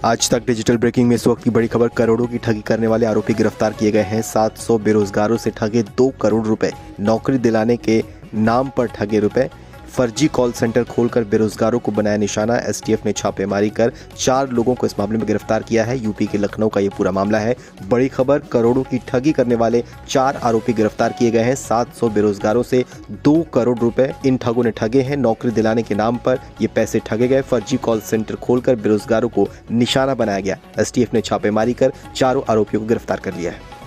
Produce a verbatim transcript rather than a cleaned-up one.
आज तक digital breaking में इस वक्त की बड़ी खबर। करोड़ों की ठगी करने वाले आरोपी गिरफ्तार किए गए हैं। सात सौ बेरोजगारों से ठगे दो करोड़ रुपए। नौकरी दिलाने के नाम पर ठगे रुपए। फर्जी कॉल सेंटर खोलकर बेरोजगारों को बनाया निशाना। एसटीएफ ने छापेमारी कर चार लोगों को इस मामले में गिरफ्तार किया है। यूपी के लखनऊ का ये पूरा मामला है। बड़ी खबर, करोड़ों की ठगी करने वाले चार आरोपी गिरफ्तार किए गए हैं। सात सौ बेरोजगारों से दो करोड़ रुपए इन ठगों ने ठगे हैं। नौकरी दिलाने के नाम पर ये पैसे ठगे गए। फर्जी कॉल सेंटर खोलकर बेरोजगारों को निशाना बनाया गया। एसटीएफ ने छापेमारी कर चारों आरोपियों को गिरफ्तार कर लिया है।